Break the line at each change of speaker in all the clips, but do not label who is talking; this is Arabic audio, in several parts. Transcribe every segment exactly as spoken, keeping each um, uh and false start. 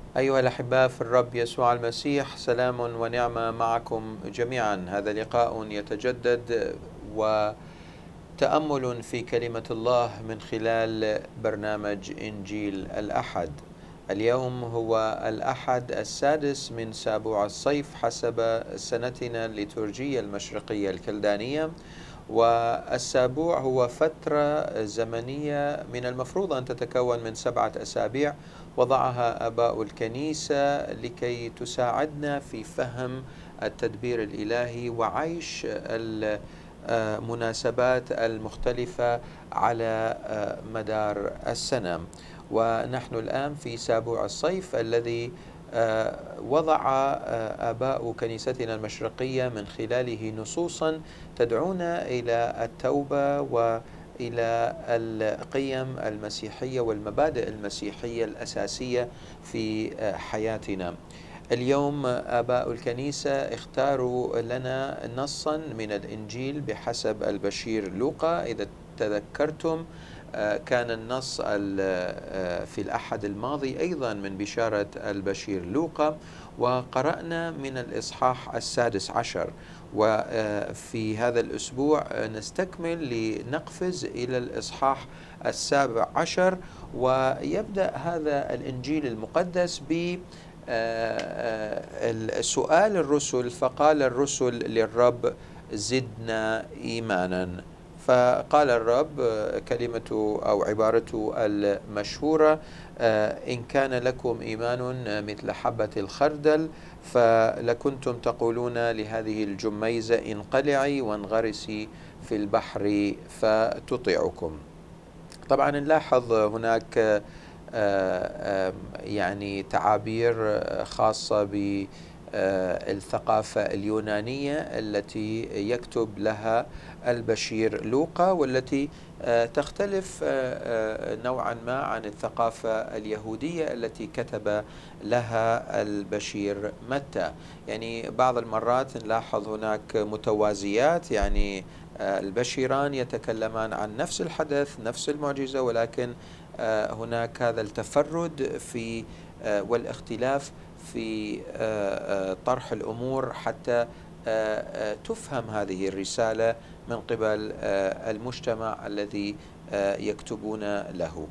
أيها الأحباء في الرب يسوع المسيح، سلام ونعمة معكم جميعا. هذا لقاء يتجدد وتأمل في كلمة الله من خلال برنامج إنجيل الأحد. اليوم هو الأحد السادس من سابوع الصيف حسب سنتنا الليتورجية المشرقية الكلدانية، والسابوع هو فترة زمنية من المفروض أن تتكون من سبعة أسابيع وضعها آباء الكنيسة لكي تساعدنا في فهم التدبير الإلهي وعيش المناسبات المختلفة على مدار السنة. ونحن الآن في سابوع الصيف الذي وضع آباء كنيستنا المشرقية من خلاله نصوصا تدعونا إلى التوبة وإلى القيم المسيحية والمبادئ المسيحية الأساسية في حياتنا. اليوم آباء الكنيسة اختاروا لنا نصا من الإنجيل بحسب البشير لوقا. إذا تذكرتم كان النص في الأحد الماضي أيضا من بشارة البشير لوقا، وقرأنا من الإصحاح السادس عشر، وفي هذا الأسبوع نستكمل لنقفز إلى الإصحاح السابع عشر، ويبدأ هذا الإنجيل المقدس ب سؤال الرسل. فقال الرسل للرب: زدنا إيمانا. فقال الرب كلمته أو عبارته المشهورة: إن كان لكم إيمان مثل حبة الخردل فلكنتم تقولون لهذه الجميزة انقلعي وانغرسي في البحر فتطيعكم. طبعا نلاحظ هناك يعني تعابير خاصة بالثقافة اليونانية التي يكتب لها البشير لوقا، والتي تختلف نوعا ما عن الثقافة اليهودية التي كتب لها البشير متى. يعني بعض المرات نلاحظ هناك متوازيات، يعني البشيران يتكلمان عن نفس الحدث نفس المعجزة، ولكن هناك هذا التفرد في والاختلاف في طرح الأمور حتى تفهم هذه الرسالة من قبل المجتمع الذي يكتبون له.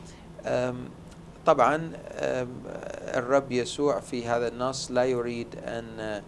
طبعا الرب يسوع في هذا النص لا يريد أن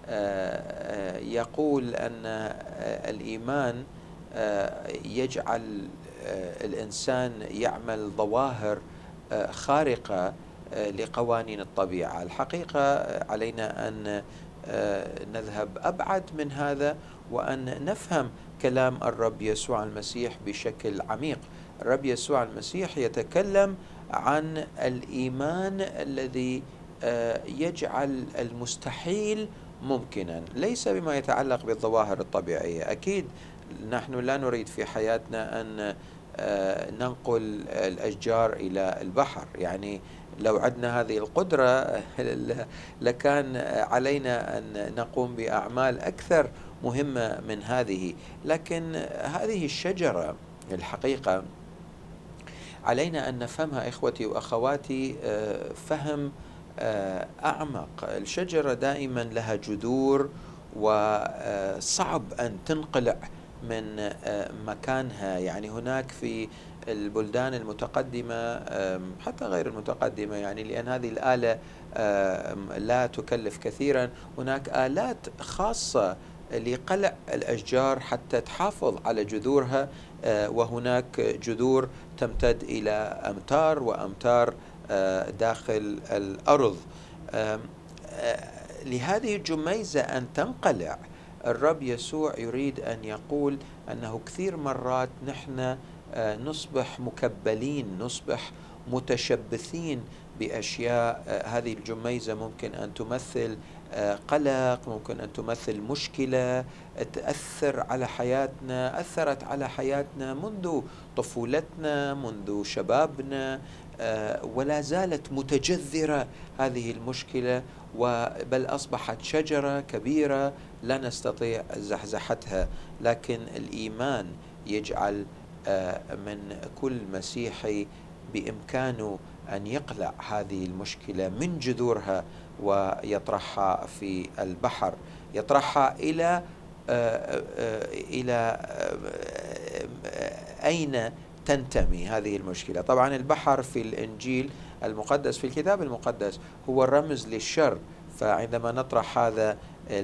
يقول أن الإيمان يجعل الإنسان يعمل ظواهر خارقة لقوانين الطبيعة. الحقيقة علينا أن نذهب أبعد من هذا وأن نفهم كلام الرب يسوع المسيح بشكل عميق. الرب يسوع المسيح يتكلم عن الإيمان الذي يجعل المستحيل ممكنا، ليس بما يتعلق بالظواهر الطبيعية. أكيد نحن لا نريد في حياتنا أن ننقل الأشجار إلى البحر، يعني لو عندنا هذه القدرة لكان علينا أن نقوم بأعمال أكثر مهمة من هذه. لكن هذه الشجرة الحقيقة علينا أن نفهمها إخوتي وأخواتي فهم أعمق. الشجرة دائما لها جذور وصعب أن تنقلع من مكانها. يعني هناك في البلدان المتقدمة حتى غير المتقدمة، يعني لأن هذه الآلة لا تكلف كثيرا، هناك آلات خاصة لقلع الأشجار حتى تحافظ على جذورها، وهناك جذور تمتد إلى أمتار وأمتار داخل الأرض. لهذه الجميزة أن تنقلع، الرب يسوع يريد أن يقول أنه كثير مرات نحن نصبح مكبلين، نصبح متشبثين بأشياء. هذه الجميزة ممكن أن تمثل قلق، ممكن أن تمثل مشكلة تأثر على حياتنا، أثرت على حياتنا منذ طفولتنا منذ شبابنا، ولا زالت متجذرة هذه المشكلة، بل أصبحت شجرة كبيرة لا نستطيع زحزحتها. لكن الإيمان يجعل من كل مسيحي بإمكانه أن يقلع هذه المشكلة من جذورها ويطرحها في البحر، يطرحها إلى إلى أين تنتمي هذه المشكلة. طبعا البحر في الإنجيل المقدس، في الكتاب المقدس، هو الرمز للشر، فعندما نطرح هذا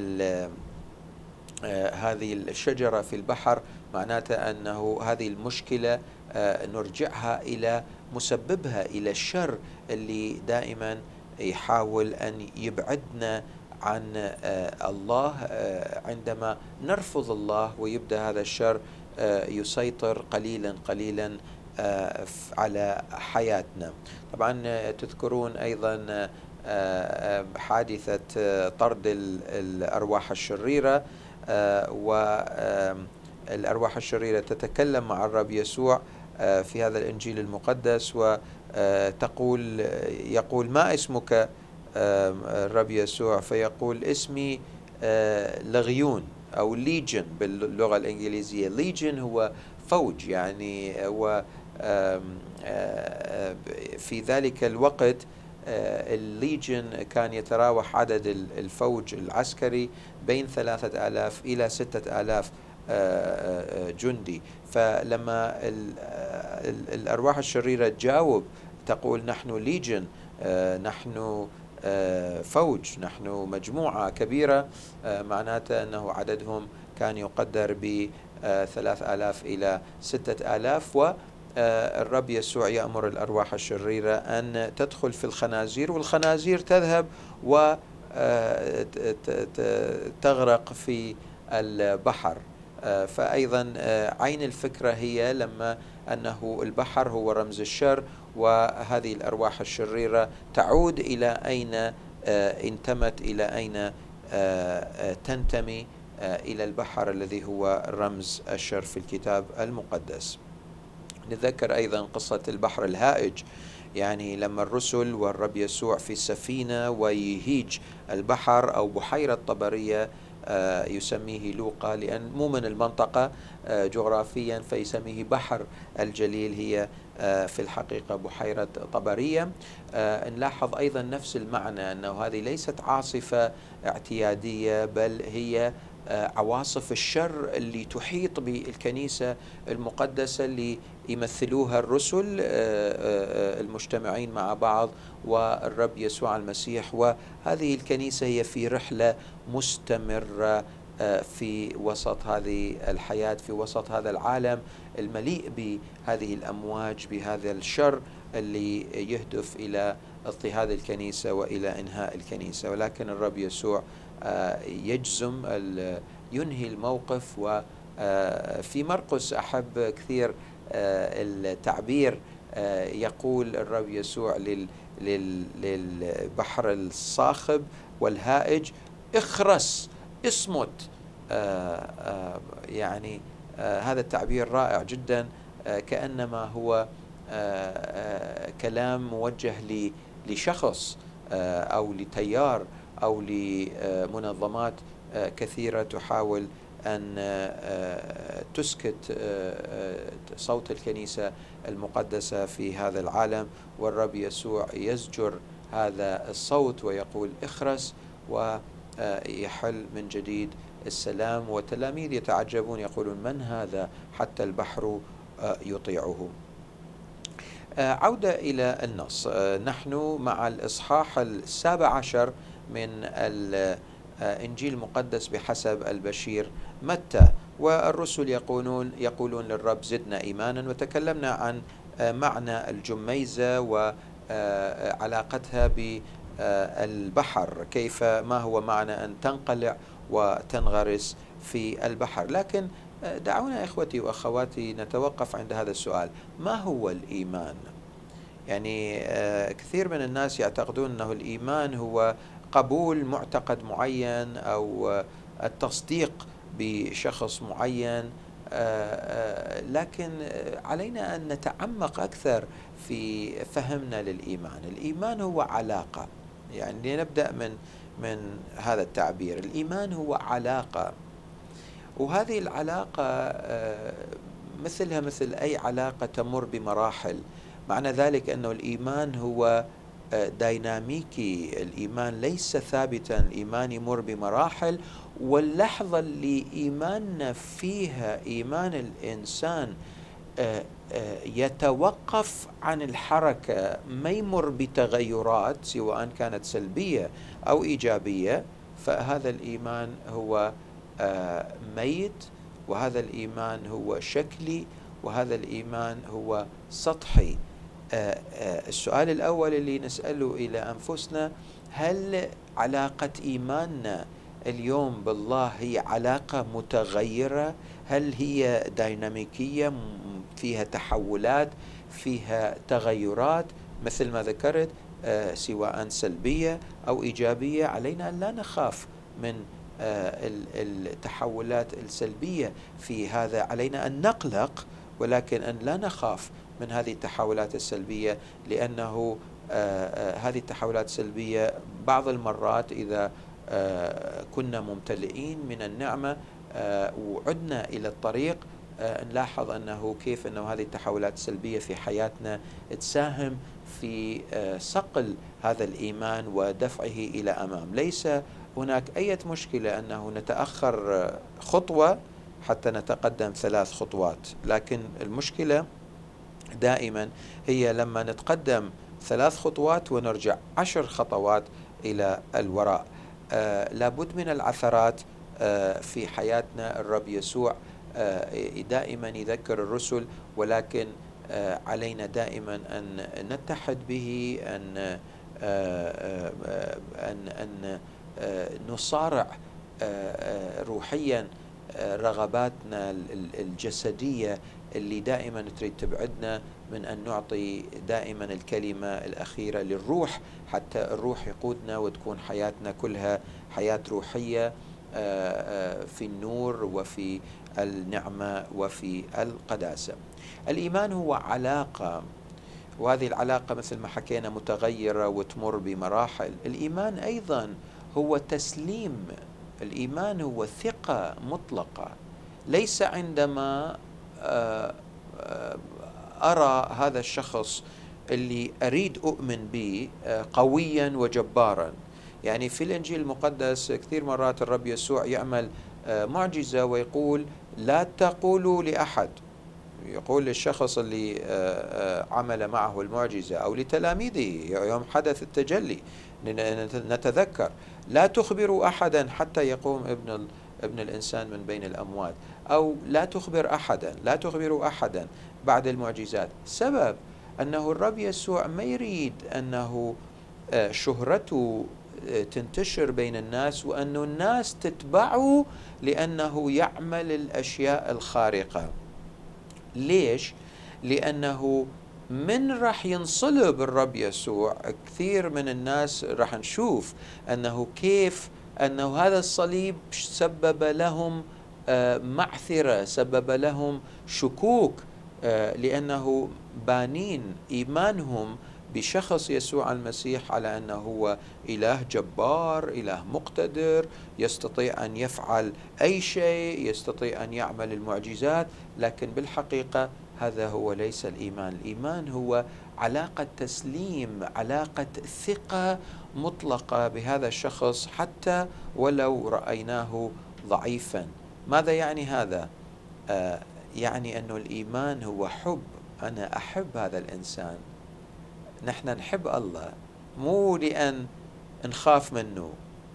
هذه الشجرة في البحر معناته أنه هذه المشكلة نرجعها إلى مسببها، إلى الشر اللي دائما يحاول أن يبعدنا عن الله. عندما نرفض الله ويبدأ هذا الشر يسيطر قليلا قليلا على حياتنا. طبعا تذكرون أيضا حادثة طرد الأرواح الشريرة، والأرواح الشريرة تتكلم مع الرب يسوع في هذا الإنجيل المقدس وتقول يقول: ما اسمك الرب يسوع؟ فيقول: اسمي لغيون أو ليجن باللغة الإنجليزية. ليجن هو فوج، يعني و في ذلك الوقت الليجن كان يتراوح عدد الفوج العسكري بين ثلاثة آلاف إلى ستة آلاف جندي. فلما الأرواح الشريرة تجاوب تقول: نحن ليجن، نحن فوج، نحن مجموعة كبيرة، معناته أنه عددهم كان يقدر بثلاث آلاف إلى ستة آلاف. والرب يسوع يأمر الأرواح الشريرة أن تدخل في الخنازير، والخنازير تذهب وتغرق في البحر. فأيضا عين الفكرة هي لما أنه البحر هو رمز الشر، وهذه الأرواح الشريرة تعود إلى أين انتمت، إلى أين تنتمي، إلى البحر الذي هو رمز الشر في الكتاب المقدس. نتذكر أيضا قصة البحر الهائج، يعني لما الرسل والرب يسوع في السفينة ويهيج البحر أو بحيرة طبرية، يسميه لوقا لأن مو من المنطقة جغرافيا فيسميه بحر الجليل، هي في الحقيقة بحيرة طبرية. نلاحظ أيضا نفس المعنى، أنه هذه ليست عاصفة اعتيادية، بل هي عواصف الشر اللي تحيط بالكنيسة المقدسة اللي يمثلوها الرسل المجتمعين مع بعض والرب يسوع المسيح. وهذه الكنيسة هي في رحلة مستمرة في وسط هذه الحياة، في وسط هذا العالم المليء بهذه الأمواج، بهذا الشر اللي يهدف إلى اضطهاد الكنيسة وإلى إنهاء الكنيسة. ولكن الرب يسوع يجزم ينهي الموقف. وفي مرقس أحب كثير التعبير، يقول الرب يسوع للبحر الصاخب والهائج: اخرس، اصمت. يعني هذا التعبير رائع جدا، كأنما هو كلام موجه لشخص أو لتيار أو لمنظمات كثيرة تحاول أن تسكت صوت الكنيسة المقدسة في هذا العالم. والرب يسوع يزجر هذا الصوت ويقول: اخرس، ويحل من جديد السلام. والتلاميذ يتعجبون، يقولون: من هذا حتى البحر يطيعه؟ عودة إلى النص، نحن مع الإصحاح السابع عشر من الإنجيل المقدس بحسب البشير متى. والرسل يقولون يقولون للرب: زدنا إيمانا. وتكلمنا عن معنى الجميزة وعلاقتها بالبحر، كيف ما هو معنى أن تنقلع وتنغرس في البحر. لكن دعونا إخوتي وأخواتي نتوقف عند هذا السؤال: ما هو الإيمان؟ يعني كثير من الناس يعتقدون أنه الإيمان هو قبول معتقد معين أو التصديق بشخص معين، لكن علينا أن نتعمق أكثر في فهمنا للإيمان. الإيمان هو علاقة، يعني نبدأ من من هذا التعبير. الإيمان هو علاقة، وهذه العلاقة مثلها مثل أي علاقة تمر بمراحل. معنى ذلك أن الإيمان هو ديناميكي، الإيمان ليس ثابتا، الإيمان يمر بمراحل، واللحظة اللي إيماننا فيها، إيمان الإنسان يتوقف عن الحركة، ما يمر بتغيرات سواء كانت سلبية أو إيجابية، فهذا الإيمان هو ميت، وهذا الإيمان هو شكلي، وهذا الإيمان هو سطحي. السؤال الأول اللي نسأله إلى أنفسنا: هل علاقة إيماننا اليوم بالله هي علاقة متغيرة؟ هل هي ديناميكية فيها تحولات، فيها تغيرات مثل ما ذكرت، سواء سلبية أو إيجابية؟ علينا أن لا نخاف من التحولات السلبية في هذا، علينا أن نقلق ولكن أن لا نخاف من هذه التحولات السلبية، لأنه هذه التحولات السلبية بعض المرات إذا كنا ممتلئين من النعمة وعدنا إلى الطريق، نلاحظ أنه كيف أنه هذه التحولات السلبية في حياتنا تساهم في صقل هذا الإيمان ودفعه إلى أمام. ليس هناك أي مشكلة أنه نتأخر خطوة حتى نتقدم ثلاث خطوات، لكن المشكلة دائما هي لما نتقدم ثلاث خطوات ونرجع عشر خطوات إلى الوراء. آه لابد من العثرات آه في حياتنا. الرب يسوع آه دائما يذكر الرسل، ولكن آه علينا دائما أن نتحد به، أن آه آه أن أن آه نصارع آه روحيا رغباتنا الجسدية اللي دائما تريد تبعدنا من أن نعطي دائما الكلمة الأخيرة للروح، حتى الروح يقودنا وتكون حياتنا كلها حياة روحية في النور وفي النعمة وفي القداسة. الإيمان هو علاقة، وهذه العلاقة مثل ما حكينا متغيرة وتمر بمراحل. الإيمان أيضا هو تسليم، الإيمان هو ثقة مطلقة. ليس عندما أرى هذا الشخص اللي أريد أؤمن به قويا وجبارا. يعني في الإنجيل المقدس كثير مرات الرب يسوع يعمل معجزة ويقول لا تقولوا لأحد، يقول للشخص اللي عمل معه المعجزة أو لتلاميذه يوم حدث التجلي، نتذكر لا تخبروا أحدا حتى يقوم ابن ابن الإنسان من بين الأموات، أو لا تخبر أحدا، لا تخبروا أحدا بعد المعجزات. سبب أنه الرب يسوع ما يريد أنه شهرته تنتشر بين الناس وأن الناس تتبعه لأنه يعمل الأشياء الخارقة. ليش؟ لأنه من راح ينصلب الرب يسوع كثير من الناس راح نشوف أنه كيف أنه هذا الصليب سبب لهم معثرة، سبب لهم شكوك، لأنه بانين إيمانهم بشخص يسوع المسيح على أنه هو إله جبار، إله مقتدر، يستطيع أن يفعل أي شيء، يستطيع أن يعمل المعجزات. لكن بالحقيقة هذا هو ليس الإيمان. الإيمان هو علاقة تسليم، علاقة ثقة مطلقة بهذا الشخص حتى ولو رأيناه ضعيفا. ماذا يعني هذا؟ آه يعني أنه الإيمان هو حب، أنا أحب هذا الإنسان. نحن نحب الله مو لأن نخاف منه،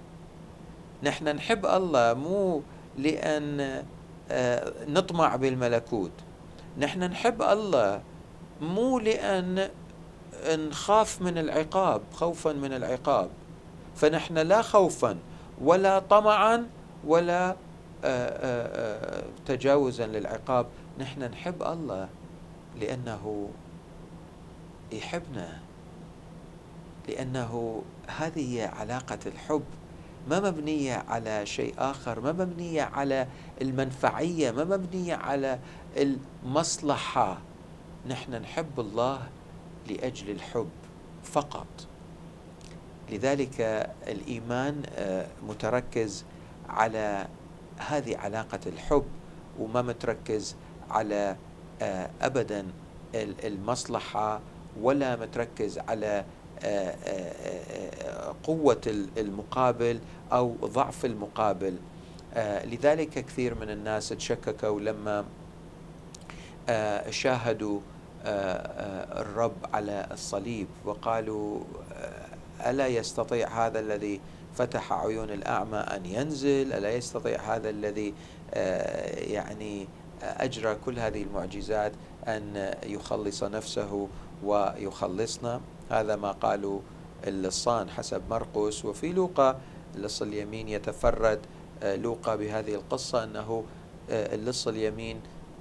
نحن نحب الله مو لأن آه نطمع بالملكوت، نحن نحب الله مو لأن نخاف من العقاب، خوفا من العقاب. فنحن لا خوفا ولا طمعا ولا آآ آآ تجاوزا للعقاب، نحن نحب الله لأنه يحبنا، لأنه هذه هي علاقة الحب، ما مبنية على شيء آخر، ما مبنية على المنفعية، ما مبنية على المصلحة. نحن نحب الله لأجل الحب فقط. لذلك الإيمان متركز على هذه علاقة الحب، وما متركز على أبدا المصلحة ولا متركز على قوة المقابل أو ضعف المقابل. لذلك كثير من الناس تشككوا لما شاهدوا الرب على الصليب وقالوا ألا يستطيع هذا الذي فتح عيون الأعمى أن ينزل؟ ألا يستطيع هذا الذي يعني أجرى كل هذه المعجزات أن يخلص نفسه ويخلصنا؟ هذا ما قالوا اللصان حسب مرقس. وفي لوقا اللص اليمين يتفرد لوقا بهذه القصة أنه اللص اليمين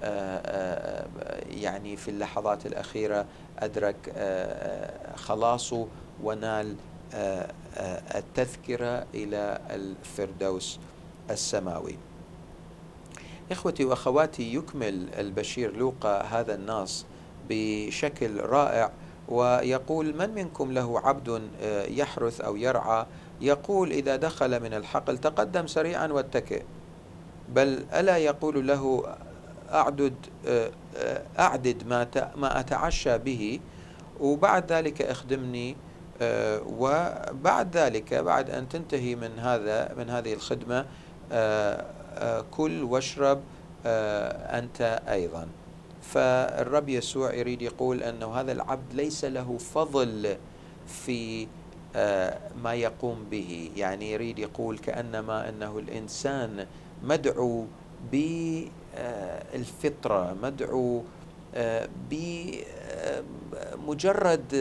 يعني في اللحظات الأخيرة أدرك خلاصه ونال التذكرة إلى الفردوس السماوي. إخوتي وأخواتي، يكمل البشير لوقا هذا النص بشكل رائع ويقول: من منكم له عبد يحرث أو يرعى يقول إذا دخل من الحقل تقدم سريعا واتكئ، بل ألا يقول له أعدد أعدد ما ما أتعشى به وبعد ذلك أخدمني، وبعد ذلك بعد أن تنتهي من هذا من هذه الخدمة كل واشرب أنت أيضا. فالرب يسوع يريد يقول أنه هذا العبد ليس له فضل في ما يقوم به، يعني يريد يقول كأنما أنه الإنسان مدعو بالفطرة، مدعو بمجرد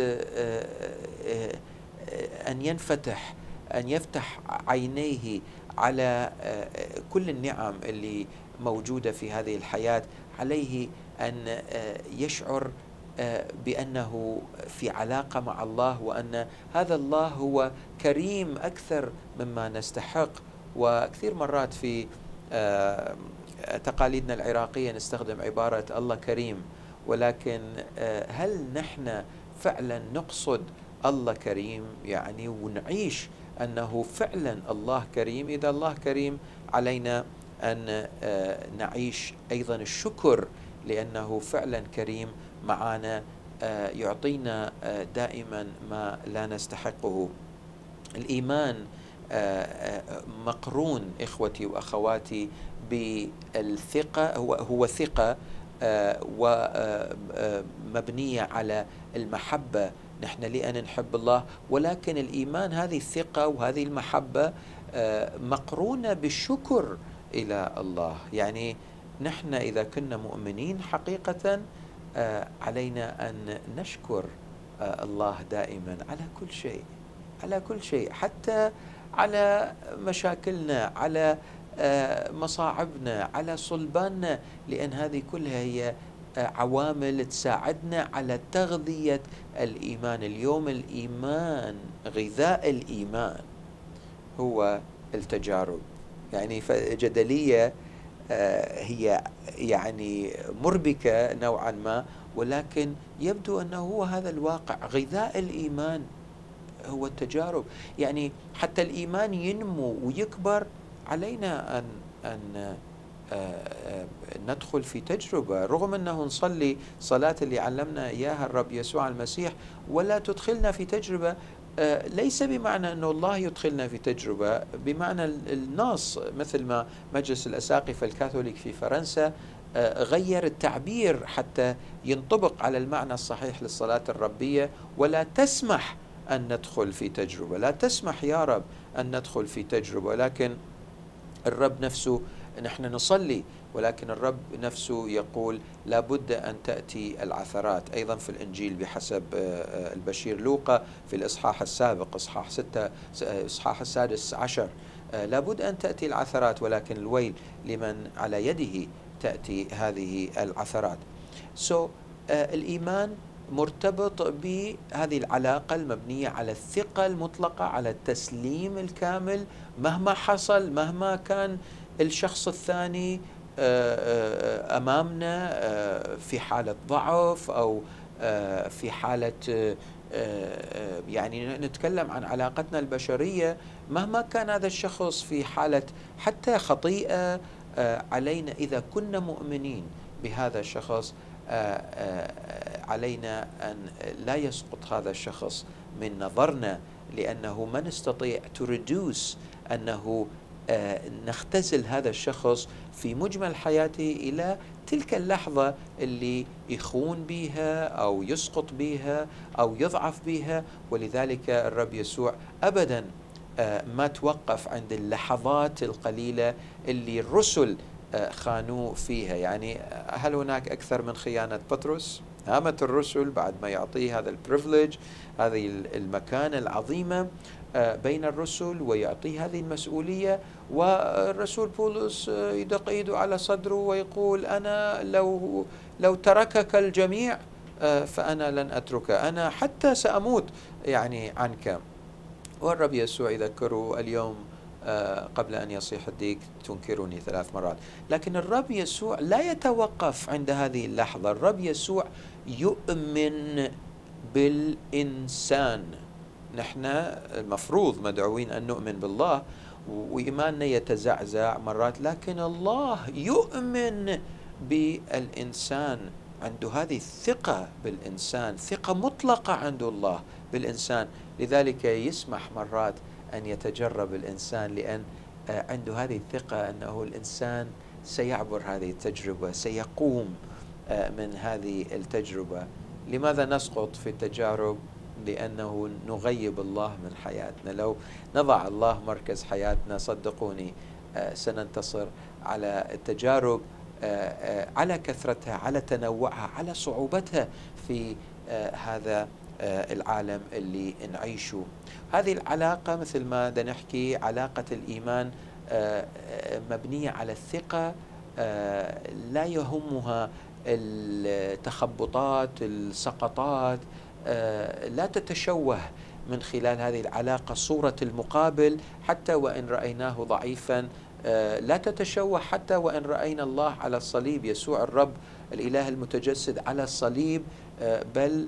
أن ينفتح أن يفتح عينيه على كل النعم اللي موجودة في هذه الحياة، عليه أن يشعر بأنه في علاقة مع الله، وأن هذا الله هو كريم أكثر مما نستحق. وكثير مرات في تقاليدنا العراقية نستخدم عبارة الله كريم، ولكن هل نحن فعلا نقصد الله كريم يعني ونعيش أنه فعلا الله كريم؟ إذا الله كريم علينا أن نعيش أيضا الشكر لأنه فعلا كريم معنا، يعطينا دائما ما لا نستحقه. الإيمان مقرون إخوتي وأخواتي بالثقة، هو هو ثقة ومبنية على المحبة. نحن لأن نحب الله، ولكن الإيمان هذه الثقة وهذه المحبة مقرونة بالشكر إلى الله. يعني نحن إذا كنا مؤمنين حقيقة علينا أن نشكر الله دائما على كل شيء، على كل شيء، حتى على مشاكلنا، على مصاعبنا، على صلباننا، لأن هذه كلها هي عوامل تساعدنا على تغذية الإيمان. اليوم الإيمان، غذاء الإيمان هو التجارب. يعني جدلية هي يعني مربكة نوعا ما، ولكن يبدو أنه هو هذا الواقع. غذاء الإيمان هو التجارب. يعني حتى الإيمان ينمو ويكبر علينا أن أن ندخل في تجربة، رغم أنه نصلي صلاة اللي علمنا إياها الرب يسوع المسيح ولا تدخلنا في تجربة. ليس بمعنى أنه الله يدخلنا في تجربة بمعنى النص، مثل ما مجلس الأساقفة الكاثوليك في فرنسا غير التعبير حتى ينطبق على المعنى الصحيح للصلاة الربية: ولا تسمح أن ندخل في تجربة. لا تسمح يا رب أن ندخل في تجربة، ولكن الرب نفسه، نحن نصلي ولكن الرب نفسه يقول لابد أن تأتي العثرات. أيضا في الإنجيل بحسب البشير لوقا في الإصحاح السابق، إصحاح ستة إصحاح السادس عشر، لابد أن تأتي العثرات، ولكن الويل لمن على يده تأتي هذه العثرات. so, الإيمان مرتبط بهذه العلاقة المبنية على الثقة المطلقة، على التسليم الكامل مهما حصل، مهما كان الشخص الثاني أمامنا في حالة ضعف أو في حالة، يعني نتكلم عن علاقتنا البشرية، مهما كان هذا الشخص في حالة حتى خطيئة، علينا إذا كنا مؤمنين بهذا الشخص علينا أن لا يسقط هذا الشخص من نظرنا، لأنه ما نستطيع to reduce أنه نختزل هذا الشخص في مجمل حياته إلى تلك اللحظة اللي يخون بها أو يسقط بها أو يضعف بها. ولذلك الرب يسوع أبدا ما توقف عند اللحظات القليلة اللي الرسل خانوه فيها. يعني هل هناك أكثر من خيانة بطرس؟ هامة الرسل بعد ما يعطيه هذا البريفليج، هذه المكانة العظيمة بين الرسل، ويعطيه هذه المسؤولية، والرسول بولس يدق ايده على صدره ويقول أنا لو لو تركك الجميع فأنا لن أترك، أنا حتى سأموت يعني عنك. والرب يسوع يذكره اليوم قبل أن يصيح الديك تنكرني ثلاث مرات. لكن الرب يسوع لا يتوقف عند هذه اللحظة. الرب يسوع يؤمن بالإنسان. نحن المفروض مدعوين أن نؤمن بالله، وإيماننا يتزعزع مرات، لكن الله يؤمن بالإنسان، عنده هذه الثقة بالإنسان، ثقة مطلقة عند الله بالإنسان. لذلك يسمح مرات أن يتجرب الإنسان، لأن عنده هذه الثقة أنه الإنسان سيعبر هذه التجربة، سيقوم من هذه التجربة. لماذا نسقط في التجارب؟ لأنه نغيب الله من حياتنا. لو نضع الله مركز حياتنا صدقوني سننتصر على التجارب، على كثرتها، على تنوعها، على صعوبتها في هذا العالم اللي نعيشه. هذه العلاقة مثل ما بدنا نحكي علاقة الإيمان مبنية على الثقة، لا يهمها التخبطات، السقطات، لا تتشوه من خلال هذه العلاقة صورة المقابل حتى وإن رأيناه ضعيفا، لا تتشوه حتى وإن رأينا الله على الصليب، يسوع الرب الإله المتجسد على الصليب. بل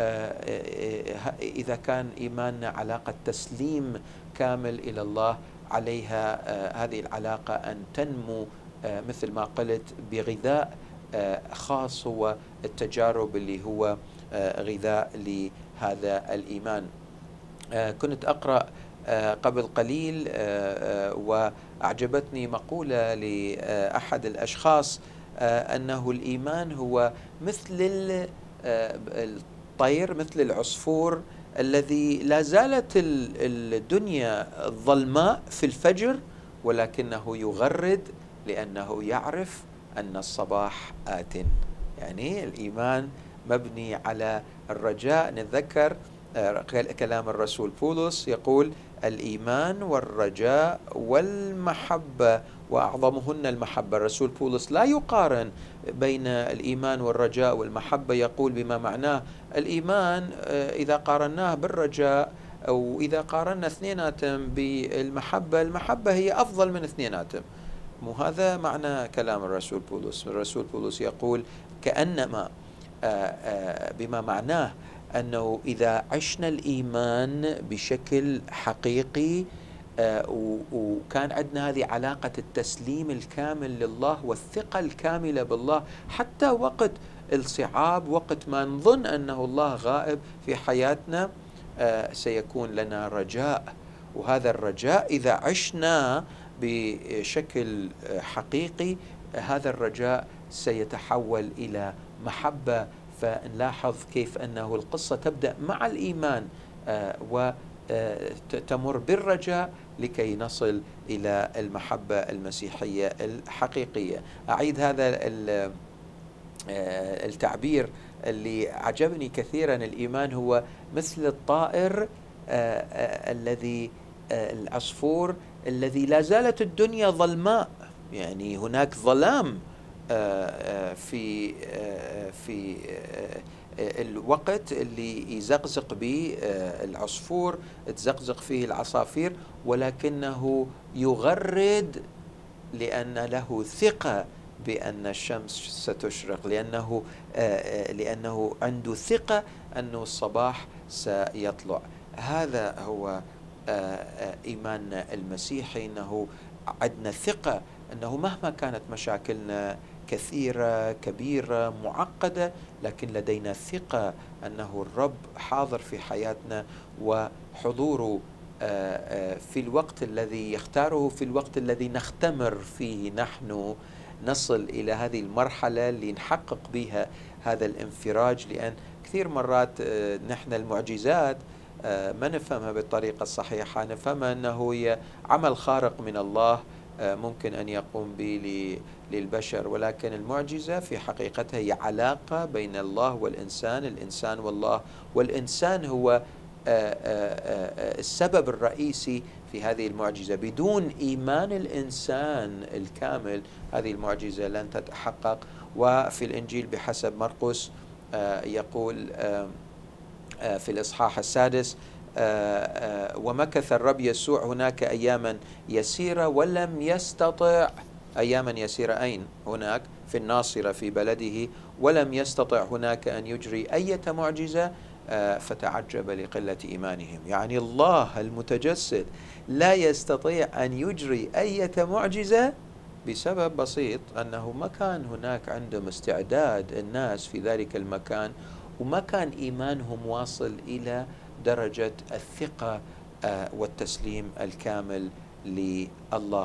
إذا كان إيماننا علاقة تسليم كامل إلى الله، عليها هذه العلاقة أن تنمو مثل ما قلت بغذاء خاص هو التجارب اللي هو غذاء لهذا الإيمان. كنت أقرأ قبل قليل وأعجبتني مقولة لأحد الأشخاص أنه الإيمان هو مثل الطير، مثل العصفور الذي لا زالت الدنيا ظلماء في الفجر، ولكنه يغرد لأنه يعرف أن الصباح آت. يعني الإيمان مبني على الرجاء. نتذكر كلام الرسول بولس يقول الإيمان والرجاء والمحبة وأعظمهن المحبة. الرسول بولس لا يقارن بين الإيمان والرجاء والمحبة، يقول بما معناه الإيمان إذا قارناه بالرجاء أو إذا قارنا اثنيناتهم بالمحبة، المحبة هي أفضل من اثنيناتهم. مو هذا معنى كلام الرسول بولس. الرسول بولس يقول كأنما بما معناه أنه إذا عشنا الإيمان بشكل حقيقي وكان عندنا هذه علاقة التسليم الكامل لله والثقة الكاملة بالله، حتى وقت الصعاب، وقت ما نظن أنه الله غائب في حياتنا، سيكون لنا رجاء. وهذا الرجاء إذا عشنا بشكل حقيقي، هذا الرجاء سيتحول إلى محبة. فنلاحظ كيف أنه القصة تبدأ مع الإيمان وتمر بالرجاء لكي نصل إلى المحبة المسيحية الحقيقية. أعيد هذا التعبير اللي عجبني كثيرا. الإيمان هو مثل الطائر الذي العصفور الذي لا زالت الدنيا ظلماء، يعني هناك ظلام في في الوقت اللي يزقزق به العصفور، تزقزق فيه العصافير، ولكنه يغرد لأن له ثقة بأن الشمس ستشرق، لأنه لأنه عنده ثقة أن الصباح سيطلع. هذا هو إيماننا المسيحي، أنه عندنا ثقة أنه مهما كانت مشاكلنا كثيرة كبيرة معقدة، لكن لدينا ثقة أنه الرب حاضر في حياتنا، وحضوره في الوقت الذي يختاره، في الوقت الذي نختمر فيه نحن نصل إلى هذه المرحلة اللي نحقق بها هذا الانفراج. لأن كثير مرات نحن المعجزات ما نفهمها بالطريقة الصحيحة، نفهمها أنه هي عمل خارق من الله ممكن أن يقوم به للبشر، ولكن المعجزة في حقيقتها هي علاقة بين الله والإنسان، الإنسان والله، والإنسان هو السبب الرئيسي في هذه المعجزة. بدون إيمان الإنسان الكامل هذه المعجزة لن تتحقق. وفي الإنجيل بحسب مرقس يقول في الإصحاح السادس: ومكث الرب يسوع هناك أياما يسيرة ولم يستطع. أياما يسيرة أين؟ هناك في الناصرة في بلده، ولم يستطع هناك أن يجري أي معجزة، فتعجب لقلة إيمانهم. يعني الله المتجسد لا يستطيع أن يجري أي معجزة بسبب بسيط، أنه ما كان هناك عندهم استعداد الناس في ذلك المكان، وما كان إيمانهم واصل إلى درجة الثقة والتسليم الكامل لله.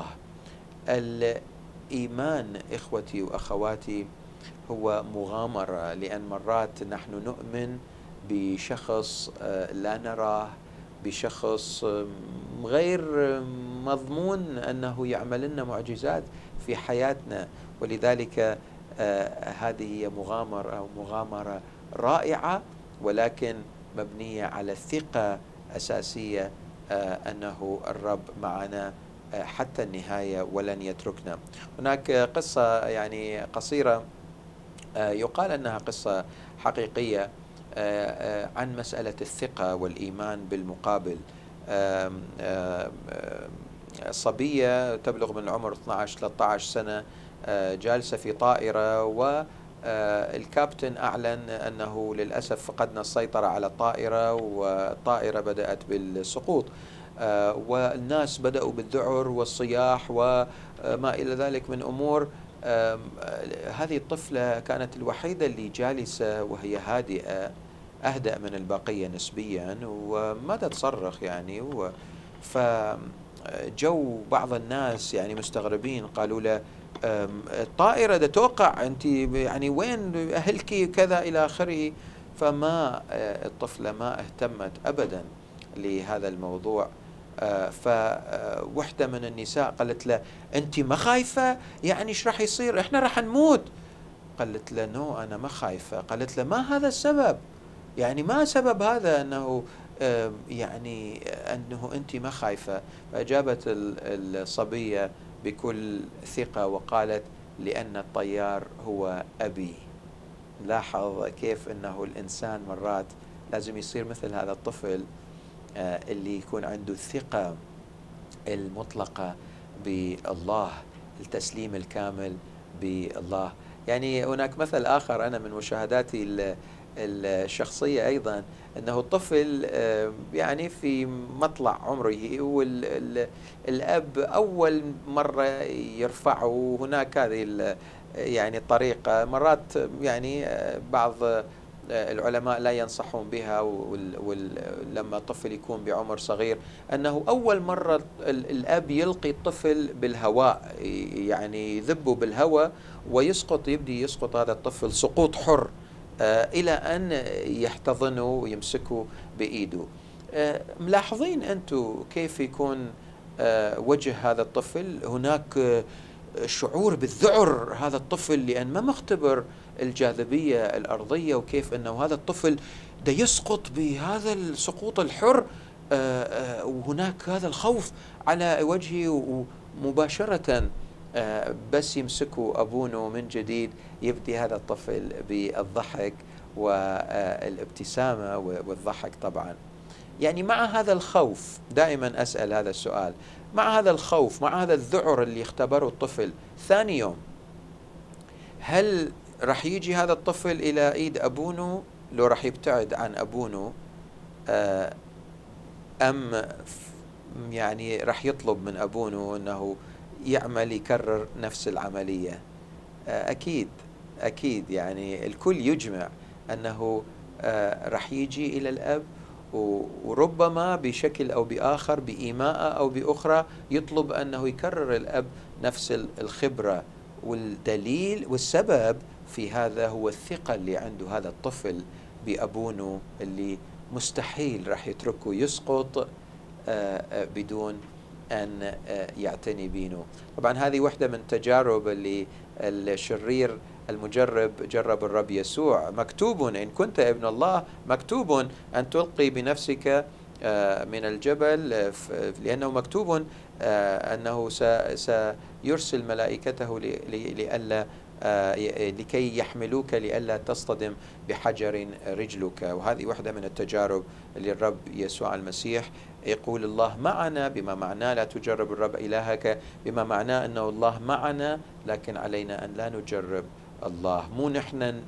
الإيمان إخوتي وأخواتي هو مغامرة، لأن مرات نحن نؤمن بشخص لا نراه، بشخص غير مضمون أنه يعمل لنا معجزات في حياتنا، ولذلك هذه هي مغامرة أو مغامرة رائعة، ولكن مبنية على ثقة أساسية أنه الرب معنا حتى النهاية ولن يتركنا. هناك قصة يعني قصيرة يقال أنها قصة حقيقية عن مسألة الثقة والإيمان بالمقابل. صبية تبلغ من العمر اثني عشر ثلاثة عشر سنة جالسة في طائرة، والكابتن أعلن أنه للأسف فقدنا السيطرة على الطائرة، والطائرة بدأت بالسقوط، والناس بدأوا بالذعر والصياح وما إلى ذلك من أمور. هذه الطفلة كانت الوحيدة اللي جالسة وهي هادئة، أهدأ من البقية نسبيا، وما تصرخ يعني. فجو بعض الناس يعني مستغربين، قالوا له: الطائرة ده توقع، أنت يعني وين أهلك كذا إلى آخره. فما الطفلة ما اهتمت أبدا لهذا الموضوع. فوحدة من النساء قالت له: أنت ما خايفة؟ يعني إيش راح يصير؟ إحنا راح نموت. قالت له: نو، أنا ما خايفة. قالت له: ما هذا السبب؟ يعني ما سبب هذا أنه يعني أنه أنت ما خايفة؟ فأجابت الصبية بكل ثقة وقالت: لأن الطيار هو أبي. لاحظ كيف أنه الإنسان مرات لازم يصير مثل هذا الطفل اللي يكون عنده الثقة المطلقة بالله، التسليم الكامل بالله. يعني هناك مثل آخر أنا من مشاهداتي الشخصية أيضا، أنه الطفل يعني في مطلع عمره، والأب أول مرة يرفعه، هناك هذه يعني الطريقة مرات يعني بعض العلماء لا ينصحون بها، ولما الطفل يكون بعمر صغير أنه أول مرة الأب يلقي الطفل بالهواء، يعني يذبه بالهواء ويسقط، يبدي يسقط هذا الطفل سقوط حر إلى أن يحتضنه ويمسكه بإيده. ملاحظين أنتم كيف يكون وجه هذا الطفل؟ هناك شعور بالذعر هذا الطفل، لأن ما مختبر الجاذبية الأرضية، وكيف أنه هذا الطفل ده يسقط بهذا السقوط الحر، وهناك هذا الخوف على وجهه، ومباشرة بس يمسكوا أبونه من جديد يبدي هذا الطفل بالضحك والابتسامة والضحك. طبعا يعني مع هذا الخوف، دائما أسأل هذا السؤال، مع هذا الخوف، مع هذا الذعر اللي اختبره الطفل، ثاني يوم هل رح يجي هذا الطفل إلى إيد أبونه لو رح يبتعد عن أبونه، أم يعني رح يطلب من أبونه أنه يعمل يكرر نفس العملية؟ أكيد أكيد، يعني الكل يجمع أنه راح يجي إلى الأب، وربما بشكل أو بآخر بإيماءة أو بأخرى يطلب أنه يكرر الأب نفس الخبرة. والدليل والسبب في هذا هو الثقة اللي عنده هذا الطفل بأبونه، اللي مستحيل راح يتركه يسقط بدون أن يعتني بينه. طبعا هذه واحدة من تجارب اللي الشرير المجرب جرب الرب يسوع. مكتوب إن كنت ابن الله، مكتوب أن تلقي بنفسك من الجبل، لأنه مكتوب أنه سيرسل ملائكته لئلا لكي يحملوك لئلا تصطدم بحجر رجلك. وهذه واحدة من التجارب اللي الرب يسوع المسيح يقول الله معنا، بما معناه لا تجرب الرب إلهك، بما معناه أنه الله معنا، لكن علينا أن لا نجرب الله. مو نحن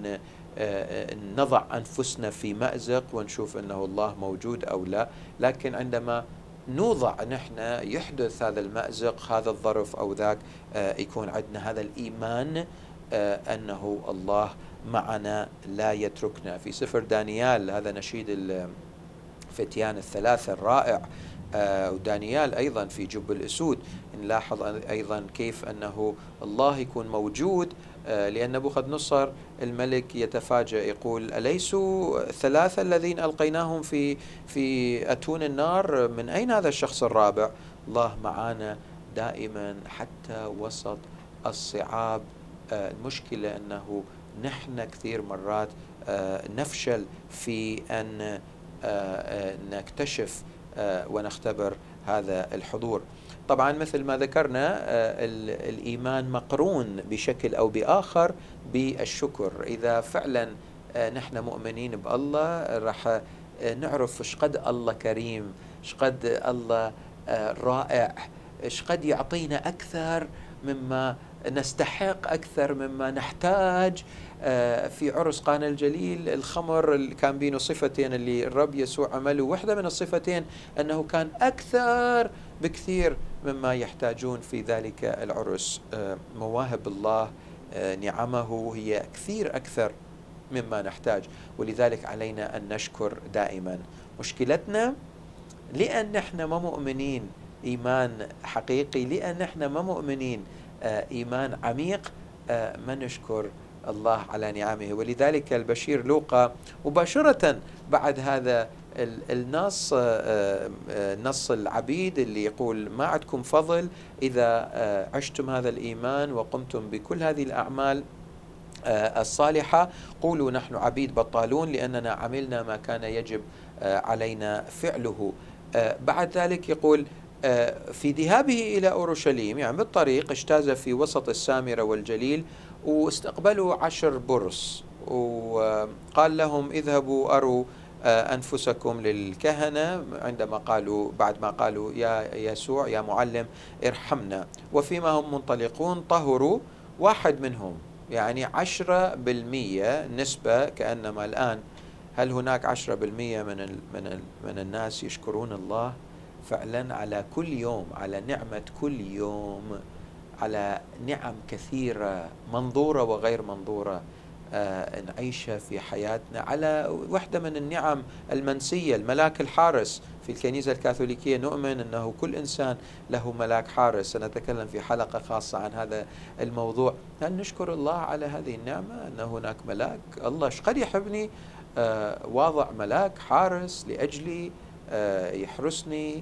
نضع أنفسنا في مأزق ونشوف أنه الله موجود أو لا، لكن عندما نوضع نحن يحدث هذا المأزق، هذا الظرف أو ذاك، يكون عندنا هذا الإيمان أنه الله معنا لا يتركنا. في سفر دانيال، هذا نشيد الفتيان الثلاثة الرائع، ودانيال أيضا في جب الأسود، نلاحظ أيضا كيف أنه الله يكون موجود، لأن نبوخذ-نصر الملك يتفاجأ يقول أليسوا الثلاثة الذين ألقيناهم في في أتون النار؟ من أين هذا الشخص الرابع؟ الله معنا دائما حتى وسط الصعاب. المشكلة أنه نحن كثير مرات نفشل في أن نكتشف ونختبر هذا الحضور. طبعا مثل ما ذكرنا الإيمان مقرون بشكل أو بآخر بالشكر. إذا فعلا نحن مؤمنين بالله راح نعرف شقد الله كريم، شقد الله رائع، شقد يعطينا أكثر مما نستحق، أكثر مما نحتاج. في عرس قانا الجليل الخمر اللي كان بينه صفتين اللي الرب يسوع عمله، واحدة من الصفتين أنه كان أكثر بكثير مما يحتاجون في ذلك العرس. مواهب الله، نعمه هي كثير أكثر مما نحتاج، ولذلك علينا أن نشكر دائما. مشكلتنا لأن نحن ما مؤمنين إيمان حقيقي، لأن نحن ما مؤمنين إيمان عميق، ما نشكر الله على نعمه. ولذلك البشير لوقا مباشرة بعد هذا النص، نص العبيد اللي يقول ما عندكم فضل إذا عشتم هذا الإيمان وقمتم بكل هذه الأعمال الصالحة، قولوا نحن عبيد بطالون لأننا عملنا ما كان يجب علينا فعله. بعد ذلك يقول في ذهابه إلى أورشليم، يعني بالطريق اجتاز في وسط السامرة والجليل، واستقبلوا عشر برص، وقال لهم اذهبوا أروا أنفسكم للكهنة، عندما قالوا بعد ما قالوا يا يسوع يا معلم ارحمنا. وفيما هم منطلقون طهروا واحد منهم، يعني عشرة بالمية نسبة. كأنما الآن هل هناك عشرة بالمية من ال من ال من الناس يشكرون الله فعلا على كل يوم، على نعمة كل يوم، على نعم كثيرة منظورة وغير منظورة آه نعيشها في حياتنا، على واحدة من النعم المنسية الملاك الحارس. في الكنيسة الكاثوليكية نؤمن أنه كل إنسان له ملاك حارس، سنتكلم في حلقة خاصة عن هذا الموضوع. هل نشكر الله على هذه النعمة أن هناك ملاك؟ الله قد يحبني، آه واضع ملاك حارس لأجلي، آه يحرسني،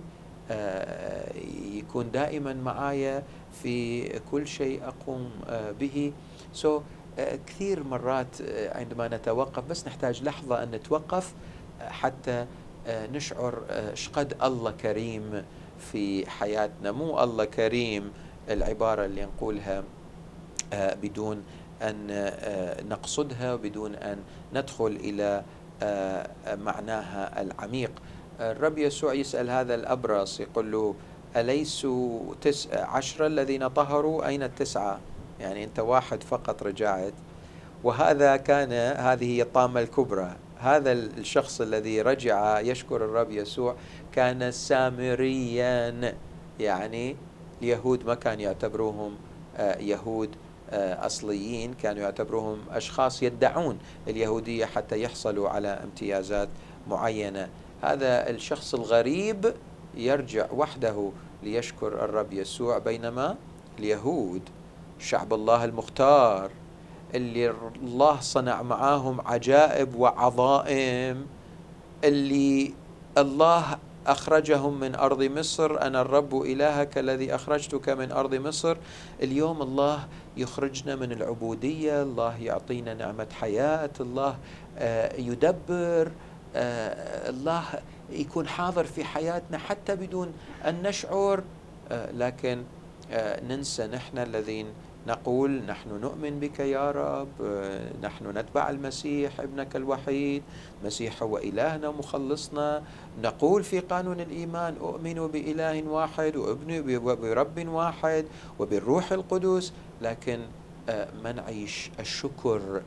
آه يكون دائما معايا في كل شيء أقوم آه به. سو so, آه كثير مرات آه عندما نتوقف، بس نحتاج لحظة أن نتوقف آه حتى آه نشعر آه شقد الله كريم في حياتنا. مو الله كريم العبارة اللي نقولها آه بدون أن آه نقصدها وبدون أن ندخل إلى آه معناها العميق. الرب يسوع يسأل هذا الأبرص يقول له أليسوا تسعة عشر الذين طهروا؟ أين التسعة؟ يعني أنت واحد فقط رجعت. وهذا كان هذه هي الطامة الكبرى. هذا الشخص الذي رجع يشكر الرب يسوع كان سامريا، يعني اليهود ما كان يعتبروهم يهود أصليين كانوا يعتبروهم أشخاص يدعون اليهودية حتى يحصلوا على امتيازات معينة. هذا الشخص الغريب يرجع وحده ليشكر الرب يسوع، بينما اليهود شعب الله المختار اللي الله صنع معاهم عجائب وعظائم، اللي الله أخرجهم من أرض مصر، أنا الرب إلهك الذي أخرجتك من أرض مصر. اليوم الله يخرجنا من العبودية، الله يعطينا نعمة حياة، الله يدبر، الله يكون حاضر في حياتنا حتى بدون أن نشعر، لكن ننسى نحن الذين نقول نحن نؤمن بك يا رب، نحن نتبع المسيح ابنك الوحيد، مسيح هو إلهنا ومخلصنا. نقول في قانون الإيمان أؤمن بإله واحد وابن برب واحد وبالروح القدس، لكن ما نعيش الشكر،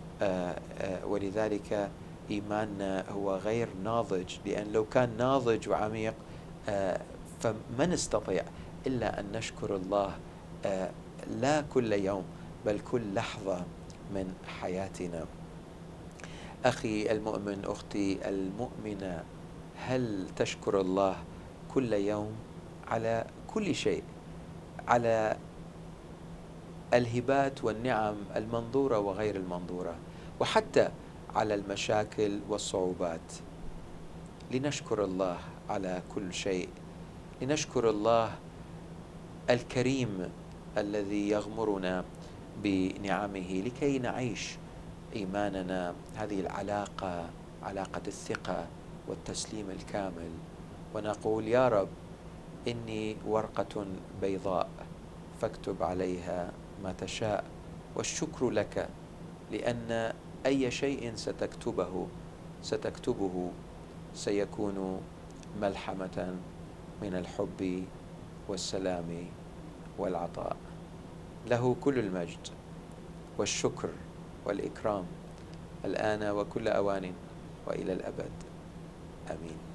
ولذلك إيماننا هو غير ناضج. لأن لو كان ناضج وعميق فما نستطيع إلا أن نشكر الله لا كل يوم بل كل لحظة من حياتنا. أخي المؤمن، أختي المؤمنة، هل تشكر الله كل يوم على كل شيء، على الهبات والنعم المنظورة وغير المنظورة، وحتى على المشاكل والصعوبات؟ لنشكر الله على كل شيء، لنشكر الله الكريم الذي يغمرنا بنعمه لكي نعيش إيماننا، هذه العلاقة، علاقة الثقة والتسليم الكامل، ونقول يا رب إني ورقة بيضاء فاكتب عليها ما تشاء، والشكر لك لأن أي شيء ستكتبه ستكتبه سيكون ملحمة من الحب والسلام والعطاء. له كل المجد والشكر والإكرام الآن وكل أوان وإلى الأبد. آمين.